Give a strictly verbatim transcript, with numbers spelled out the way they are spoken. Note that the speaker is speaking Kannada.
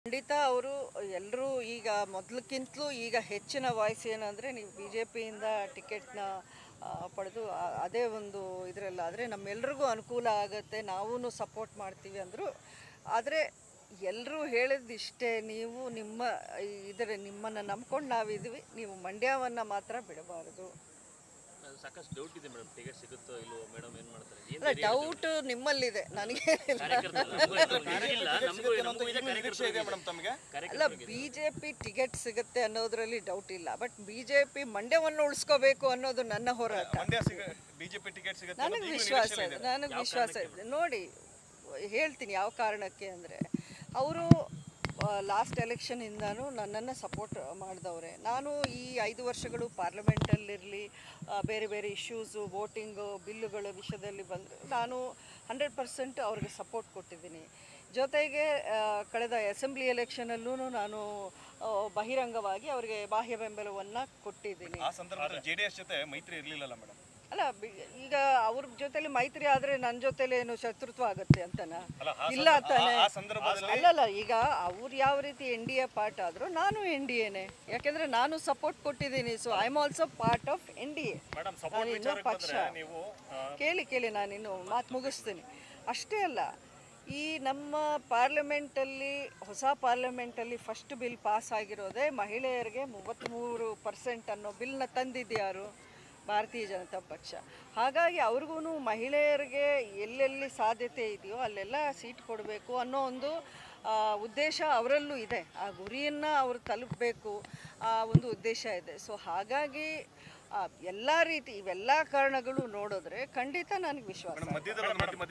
ಖಂಡಿತ ಅವರು ಎಲ್ಲರೂ ಈಗ ಮೊದಲಕ್ಕಿಂತಲೂ ಈಗ ಹೆಚ್ಚಿನ ವಾಯ್ಸ್ ಏನಂದರೆ ನೀವು ಬಿ ಜೆ ಪಿಯಿಂದ ಟಿಕೆಟ್ನ ಪಡೆದು ಅದೇ ಒಂದು ಇದರಲ್ಲ ಆದರೆ ನಮ್ಮೆಲ್ರಿಗೂ ಅನುಕೂಲ ಆಗುತ್ತೆ, ನಾವೂ ಸಪೋರ್ಟ್ ಮಾಡ್ತೀವಿ ಅಂದರು. ಆದರೆ ಎಲ್ಲರೂ ಹೇಳಿದಿಷ್ಟೇ, ನೀವು ನಿಮ್ಮ ಇದರ ನಿಮ್ಮನ್ನು ನಂಬ್ಕೊಂಡು ನಾವಿದ್ವಿ, ನೀವು ಮಂಡ್ಯವನ್ನು ಮಾತ್ರ ಬಿಡಬಾರ್ದು. ಸಾಕಷ್ಟು ಡೌಟ್ ಇದೆ ಮೇಡಮ್, ಟಿಕೆಟ್ ಸಿಗುತ್ತೋ ಇಲ್ವೋ ಮೇಡಮ್, ಏನು ಮಾಡ್ತಾರೆ? ಅಲ್ಲ, ಡೌಟ್ ನಿಮ್ಮಲ್ಲಿದೆ, ನನಗೆ ಅಲ್ಲ. ಬಿ ಜೆ ಪಿ ಟಿಕೆಟ್ ಸಿಗುತ್ತೆ ಅನ್ನೋದ್ರಲ್ಲಿ ಡೌಟ್ ಇಲ್ಲ, ಬಟ್ ಬಿ ಜೆ ಪಿ ಮಂಡ್ಯವನ್ನು ಉಳಿಸ್ಕೋಬೇಕು ಅನ್ನೋದು ನನ್ನ ಹೋರಾಟ. ನನಗೆ ವಿಶ್ವಾಸ ಇದೆ, ನನಗೆ ವಿಶ್ವಾಸ ಇದೆ. ನೋಡಿ ಹೇಳ್ತೀನಿ ಯಾವ ಕಾರಣಕ್ಕೆ ಅಂದರೆ, ಅವರು ಲಾಸ್ಟ್ ಎಲೆಕ್ಷನಿಂದನೂ ನನ್ನನ್ನು ಸಪೋರ್ಟ್ ಮಾಡಿದವ್ರೆ. ನಾನು ಈ ಐದು ವರ್ಷಗಳು ಪಾರ್ಲಿಮೆಂಟಲ್ಲಿರಲಿ, ಬೇರೆ ಬೇರೆ ಇಶ್ಯೂಸು, ವೋಟಿಂಗು, ಬಿಲ್ಲುಗಳ ವಿಷಯದಲ್ಲಿ ಬಂದರೆ ನಾನು ಹಂಡ್ರೆಡ್ ಪರ್ಸೆಂಟ್ ಅವ್ರಿಗೆ ಸಪೋರ್ಟ್ ಕೊಟ್ಟಿದ್ದೀನಿ. ಜೊತೆಗೆ ಕಳೆದ ಅಸೆಂಬ್ಲಿ ಎಲೆಕ್ಷನಲ್ಲೂ ನಾನು ಬಹಿರಂಗವಾಗಿ ಅವರಿಗೆ ಬಾಹ್ಯ ಬೆಂಬಲವನ್ನು ಕೊಟ್ಟಿದ್ದೀನಿ. ಆ ಸಂದರ್ಭದಲ್ಲಿ ಜೆ ಡಿ ಎಸ್ ಜೊತೆ ಮೈತ್ರಿ ಇರಲಿಲ್ಲಲ್ಲ ಮೇಡಮ್? ಅಲ್ಲ, ಈಗ ಅವ್ರ ಜೊತೆಲಿ ಮೈತ್ರಿ ಆದರೆ ನನ್ನ ಜೊತೆಲಿ ಏನು ಶತ್ರುತ್ವ ಆಗುತ್ತೆ ಅಂತನಾ? ಇಲ್ಲ ತಾನೆ. ಅಲ್ಲಲ್ಲ, ಈಗ ಅವ್ರು ಯಾವ ರೀತಿ ಎನ್ ಡಿ ಎ ಪಾರ್ಟ್ ಆದರೂ ನಾನು ಎನ್ ಡಿ ಎನೇ, ಯಾಕೆಂದರೆ ನಾನು ಸಪೋರ್ಟ್ ಕೊಟ್ಟಿದ್ದೀನಿ. So I am also part of N D A. ನಾನಿನ್ನೂ ಪಕ್ಷ ಕೇಳಿ ಕೇಳಿ ನಾನಿನ್ನು ಮಾತು ಮುಗಿಸ್ತೀನಿ. ಅಷ್ಟೇ ಅಲ್ಲ, ಈ ನಮ್ಮ ಪಾರ್ಲಿಮೆಂಟಲ್ಲಿ, ಹೊಸ ಪಾರ್ಲಿಮೆಂಟಲ್ಲಿ ಫಸ್ಟ್ ಬಿಲ್ ಪಾಸ್ ಆಗಿರೋದೇ ಮಹಿಳೆಯರಿಗೆ ಮೂವತ್ತ್ಮೂರು ಪರ್ಸೆಂಟ್ ಅನ್ನೋ ಬಿಲ್ನ ತಂದಿದ್ಯಾರು? ಭಾರತೀಯ ಜನತಾ ಪಕ್ಷ. ಹಾಗಾಗಿ ಅವ್ರಿಗೂ ಮಹಿಳೆಯರಿಗೆ ಎಲ್ಲೆಲ್ಲಿ ಸಾಧ್ಯತೆ ಇದೆಯೋ ಅಲ್ಲೆಲ್ಲ ಸೀಟ್ ಕೊಡಬೇಕು ಅನ್ನೋ ಒಂದು ಉದ್ದೇಶ ಅವರಲ್ಲೂ ಇದೆ. ಆ ಗುರಿಯನ್ನು ಅವರು ತಲುಪಬೇಕು, ಆ ಒಂದು ಉದ್ದೇಶ ಇದೆ. ಸೊ ಹಾಗಾಗಿ ಎಲ್ಲ ರೀತಿ ಇವೆಲ್ಲ ಕಾರಣಗಳು ನೋಡಿದ್ರೆ ಖಂಡಿತ ನನಗೆ ವಿಶ್ವಾಸ.